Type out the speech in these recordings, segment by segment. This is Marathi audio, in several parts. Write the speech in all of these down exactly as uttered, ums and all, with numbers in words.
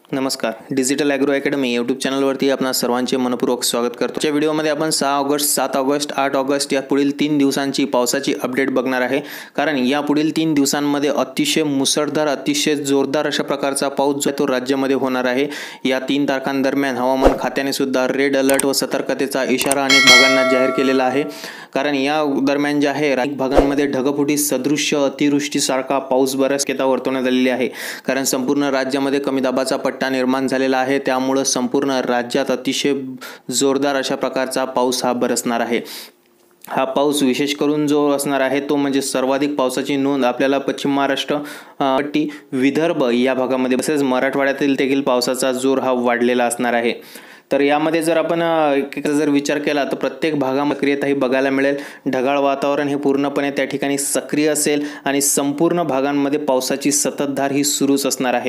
नमस्कार. डिजिटल ॲग्रो अकॅडमी यूट्यूब चॅनलवरती आपणा सर्वांचे मनपूर्वक स्वागत करतो. या व्हिडिओमध्ये आपण सहा ऑगस्ट, सात ऑगस्ट, आठ ऑगस्ट या पुढील तीन दिवसांची पावसाची अपडेट बघणार आहे. कारण या पुढील तीन दिवसांमध्ये अतिशय मुसळधार, अतिशय जोरदार अशा प्रकारचा पाऊस जो आहे तो राज्यामध्ये होणार आहे. या तीन तारखांदरम्यान हवामान खात्याने सुद्धा रेड अलर्ट व सतर्कतेचा इशारा अनेक भागांना जाहीर केलेला आहे. कारण या दरम्यान जे आहे अनेक भागांमध्ये ढगफुटी सदृश्य अतिवृष्टीसारखा पाऊस बऱ्याच शक्यता वर्तवण्यात आलेली आहे. कारण संपूर्ण राज्यामध्ये कमी दाबाचा पट्टा निर्माण झालेला आहे, त्यामुळे संपूर्ण राज्यात अतिशय जोरदार अशा प्रकारचा पाऊस हा बरसणार आहे. हा पाऊस विशेष करून जो असणार आहे तो म्हणजे सर्वाधिक पावसाची नोंद आपल्याला पश्चिम महाराष्ट्र, पट्टी, विदर्भ या भागामध्ये तसेच मराठवाड्यातील देखील पावसाचा जोर हा वाढलेला असणार आहे. तर यामध्ये जर आपण जर विचार केला तर प्रत्येक भागामध्ये सक्रियता ही बघायला मिळेल. ढगाळ वातावरण हे पूर्णपणे त्या ठिकाणी सक्रिय असेल आणि संपूर्ण भागांमध्ये पावसाची संततधार ही सुरूच असणार आहे.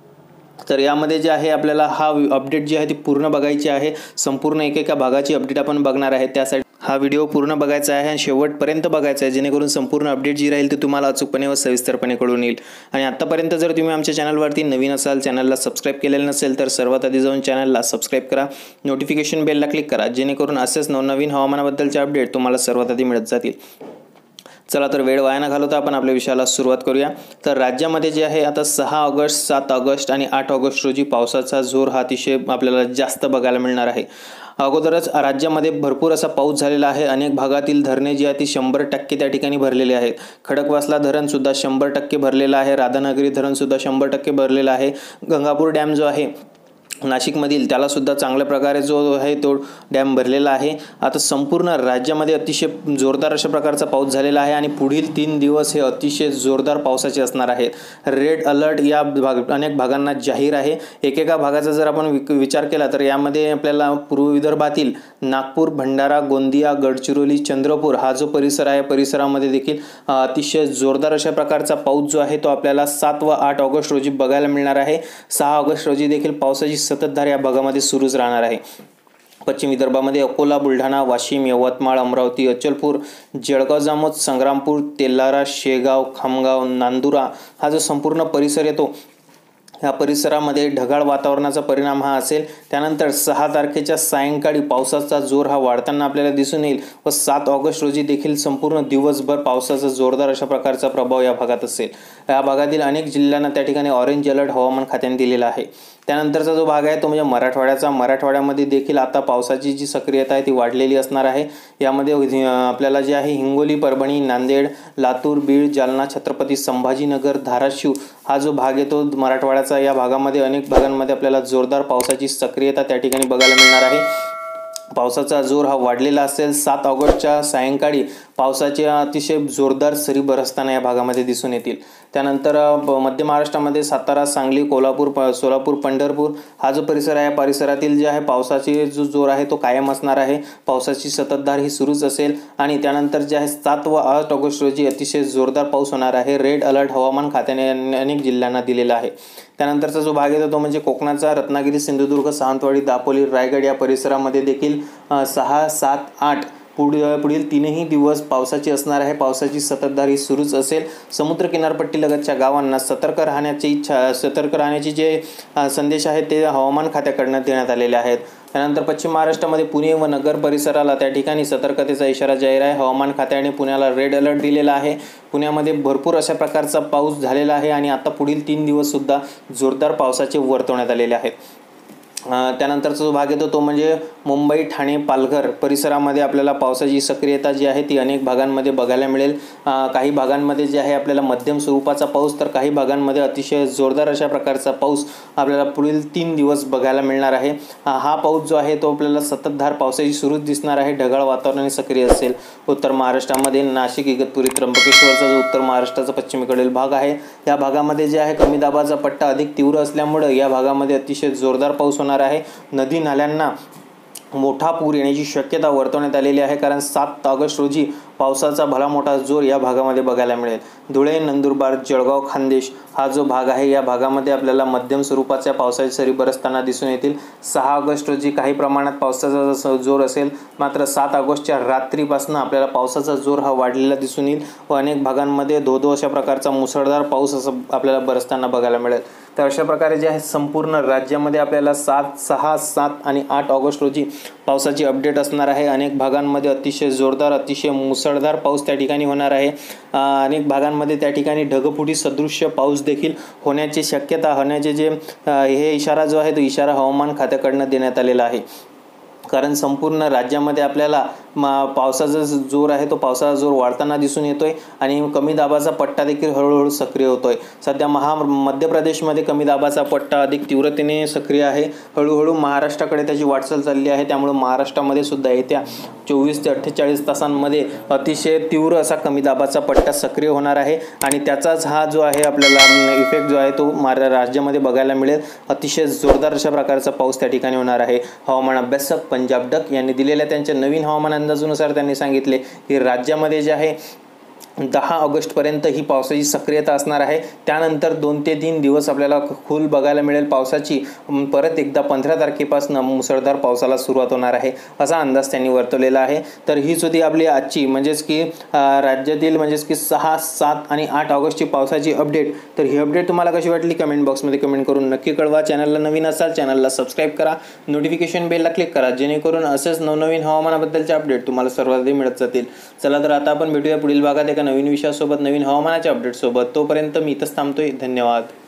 तर यामध्ये जे आहे आपल्याला हा अपडेट जी आहे ती पूर्ण बघायची आहे. संपूर्ण एकेका भागाची अपडेट आपण बघणार आहे. त्यासाठी हा व्हिडिओ पूर्ण बघायचा आहे आणि शेवटपर्यंत बघायचा आहे, जेणेकरून संपूर्ण अपडेट जी राहील ती तुम्हाला अचूकपणे व सविस्तरपणे कळून येईल. आणि आत्तापर्यंत जर तुम्ही आमच्या चॅनलवरती नवीन असाल, चॅनलला सबस्क्राईब केलेलं नसेल तर सर्वात आधी जाऊन चॅनलला सबस्क्राईब करा, नोटिफिकेशन बेलला क्लिक करा, जेणेकरून असेच नवनवीन हवामानाबद्दलचे अपडेट तुम्हाला सर्वात आधी मिळत जातील. चला तर वेळ वाया न घालवता आपण आपल्या विषयाला सुरुवात करूया. तर राज्यामध्ये जे आहे आता सहा ऑगस्ट, सात ऑगस्ट आणि आठ ऑगस्ट रोजी पावसाचा जोर हा अतिशय आपल्याला जास्त बघायला मिळणार आहे. अगोदरच राज्यामध्ये भरपूर असा पाऊस झालेला आहे. अनेक भागातील धरणे जी आहे ती शंभर टक्के त्या ठिकाणी भरलेले आहेत. खडकवासला धरण सुद्धा शंभर टक्के भरलेलं आहे. राधानगरी धरण सुद्धा शंभर टक्के भरलेलं आहे. गंगापूर डॅम जो आहे नाशिकमधील त्याला सुद्धा चांगल्या प्रकारे जो आहे तो डॅम भरलेला आहे. आता संपूर्ण राज्यामध्ये अतिशय जोरदार अशा प्रकारचा पाऊस झालेला आहे आणि पुढील तीन दिवस हे अतिशय जोरदार पावसाचे असणार आहेत. रेड अलर्ट या भाग अनेक भागांना जाहीर आहे. एकेका भागाचा जर आपण विचार केला तर यामध्ये आपल्याला पूर्व विदर्भातील नागपूर, भंडारा, गोंदिया, गडचिरोली, चंद्रपूर हा जो परिसर आहे परिसरामध्ये देखील अतिशय जोरदार अशा प्रकारचा पाऊस जो आहे तो आपल्याला सात व आठ ऑगस्ट रोजी बघायला मिळणार आहे. सहा ऑगस्ट रोजी देखील पावसाची सततधार या भागामध्ये सुरूच राहणार आहे. पश्चिम विदर्भामध्ये अकोला, बुलढाणा, वाशिम, यवतमाळ, अमरावती, अचलपूर, जळगाव, जामोद, संग्रामपूर, तेलारा, शेगाव, खामगाव, नांदुरा हा जो संपूर्ण परिसर येतो या परिसरामध्ये ढगाळ वातावरणाचा परिणाम हा असेल. त्यानंतर सहा तारखेच्या सायंकाळी पावसाचा जोर हा वाढताना आपल्याला दिसून येईल व सात ऑगस्ट रोजी देखील संपूर्ण दिवसभर पावसाचा जोरदार अशा प्रकारचा प्रभाव या भागात असेल. या भागातील अनेक जिल्ह्यांना त्या ठिकाणी ऑरेंज अलर्ट हवामान खात्याने दिलेला आहे. त्यानंतरचा जो भाग आहे तो म्हणजे मराठवाड्याचा. मराठवाड्यामध्ये देखील आता पावसाची जी सक्रियता आहे ती वाढलेली असणार आहे. यामध्ये आपल्याला जे आहे हिंगोली, परभणी, नांदेड, लातूर, बीड, जालना, छत्रपती संभाजीनगर, धाराशिव हा जो भाग येतो मराठवाड्याचा, या भागामध्ये अनेक भागांमध्ये आपल्याला जोरदार पावसाची सक्रियता त्या ठिकाणी बघायला मिळणार आहे. पावसाचा जोर हा वाढलेला असेल. सात ऑगस्टच्या सायंकाळी पावसाचे अतिशय जोरदार सरी बरसताना या भागामध्ये दिसून येतील. त्यानंतर मध्य महाराष्ट्रामध्ये सातारा, सांगली, कोल्हापूर, सोलापूर, पंढरपूर हा जो परिसर आहे परिसरातील जे आहे पावसाची जो जोर आहे तो कायम असणार आहे. पावसाची सततधार ही सुरूच असेल आणि त्यानंतर जे आहे सात व आठ ऑगस्ट रोजी अतिशय जोरदार पाऊस होणार आहे. रेड अलर्ट हवामान खात्याने अनेक जिल्ह्यांना दिलेला आहे. त्यानंतरचा जो भाग येतो तो म्हणजे कोकणाचा. रत्नागिरी, सिंधुदुर्ग, सावंतवाडी, दापोली, रायगड या परिसरामध्ये देखील सहा, सात, आठ पुढील पुढील तीनही दिवस पावसाची असणार आहे. पावसाची सततधार ही सुरूच असेल. समुद्र किनारपट्टीलगतच्या गावांना सतर्क राहण्याची इच्छा सतर्क राहण्याची जे संदेश आहेत ते हवामान खात्याकडून देण्यात आलेले आहेत. त्यानंतर पश्चिम महाराष्ट्रामध्ये पुणे व नगर परिसराला त्या ठिकाणी सतर्कतेचा इशारा जाहीर आहे. हवामान खात्याने पुण्याला रेड अलर्ट दिलेला आहे. पुण्यामध्ये भरपूर अशा प्रकारचा पाऊस झालेला आहे आणि आता पुढील तीन दिवस सुद्धा जोरदार पावसाचे वर्तवण्यात आलेले आहेत. त्यानंतरचा जो भाग येतो तो म्हणजे मुंबई, ठाणे, पालघर परिसरामध्ये आपल्याला पावसाची सक्रियता जी आहे ती अनेक भागांमध्ये बघायला मिळेल. काही भागांमध्ये जे आहे आपल्याला मध्यम स्वरूपाचा पाऊस तर काही भागांमध्ये अतिशय जोरदार अशा प्रकारचा पाऊस आपल्याला पुढील तीन दिवस बघायला मिळणार आहे. हा पाऊस जो आहे तो आपल्याला सततधार पावसाची सुरूच दिसणार आहे. ढगाळ वातावरण सक्रिय असेल. उत्तर महाराष्ट्रामध्ये नाशिक, इगतपुरी, त्र्यंबकेश्वरचा जो उत्तर महाराष्ट्राचा पश्चिमेकडील भाग आहे या भागामध्ये जे आहे कमी दाबाचा पट्टा अधिक तीव्र असल्यामुळे या भागामध्ये अतिशय जोरदार पाऊस होणार आहे. नदी नाल्यांना मोठा पूर येण्याची शक्यता वर्तवण्यात आलेली आहे. कारण सात ऑगस्ट रोजी पावसाचा भला मोठा जोर या भागामध्ये बघायला मिळेल. धुळे, नंदुरबार, जळगाव, खान्देश हा जो भाग आहे या भागामध्ये आपल्याला मध्यम स्वरूपाच्या पावसाची सरी बरसताना दिसून येतील. सहा ऑगस्ट रोजी काही प्रमाणात पावसाचा जोर असेल, मात्र सात ऑगस्टच्या रात्रीपासून आपल्याला पावसाचा जोर हा वाढलेला दिसून येईल व अनेक भागांमध्ये धो धो अशा प्रकारचा मुसळधार पाऊस असं आपल्याला बरसताना बघायला मिळेल. तर अशा प्रकारे जे आहे संपूर्ण राज्यामध्ये आपल्याला सात सहा सात आणि आठ ऑगस्ट रोजी पावसाची अपडेट असणार आहे। अनेक भागांमध्ये अतिशय जोरदार अतिशय मुसळधार पाऊस त्या ठिकाणी होणार आहे। अनेक भागांमध्ये त्या ठिकाणी ढगफुटी सदृश्य पाऊस देखील होण्याची शक्यता होण्याचे जे हे इशारा जो आहे तो इशारा हवामान खात्याकडून देण्यात आलेला आहे। कारण संपूर्ण राज्यामध्ये आपल्याला पावसाचा जोर आहे तो पावसाचा जोर वाढताना दिसून येतोय आणि कमी दाबाचा पट्टा देखील हळूहळू सक्रिय होतोय। सध्या महा मध्य प्रदेशमध्ये कमी दाबाचा पट्टा अधिक तीव्रतेने सक्रिय आहे। हळूहळू महाराष्ट्राकडे त्याची वाटचाल चालली आहे। त्यामुळे महाराष्ट्रामध्ये सुद्धा येत्या चोवीस ते अठ्ठेचाळीस तासांमध्ये अतिशय तीव्र असा कमी दाबाचा पट्टा सक्रिय होणार आहे आणि त्याचाच हा जो आहे आपल्याला इफेक्ट जो आहे तो राज्यामध्ये बघायला मिळेल। अतिशय जोरदार अशा प्रकारचा पाऊस त्या ठिकाणी होणार आहे। हवामान अभ्यासक पंजाब डक यांनी दिलेल्या त्यांच्या नवीन हवामान अंदाजानुसार त्यांनी सांगितले की राज्यामध्ये जे आहे दहा ऑगस्ट पर्यंत ही पावसाची सक्रियता असणार आहे। त्यानंतर दोन ते तीन दिवस आपल्याला खूल बघायला मिळेल पावसाची। परत एकदा पंधरा तारखेपासून मुसळधार पावसाला सुरुवात होणार आहे असा अंदाज त्यांनी वर्तवलेला आहे। तर हीच होती आपली आजची म्हणजेच की राज्यातील म्हणजेच की सहा सात आणि आठ ऑगस्टची पावसाची अपडेट। तर ही अपडेट तुम्हाला कशी वाटली कमेंट बॉक्समध्ये कमेंट करून नक्की कळवा। चॅनलला नवीन असाल चॅनलला सबस्क्राईब करा, नोटिफिकेशन बेलला क्लिक करा जेणेकरून असेच नवनवीन हवामानाबद्दलचे अपडेट तुम्हाला सर्वात आधी मिळत जातील। चला तर आता आपण भेटूया पुढील भागात एका नवीन विषयासोबत नवीन हवामानाच्या अपडेट सोबत। तोपर्यंत मी इथंच थांबतोय। धन्यवाद।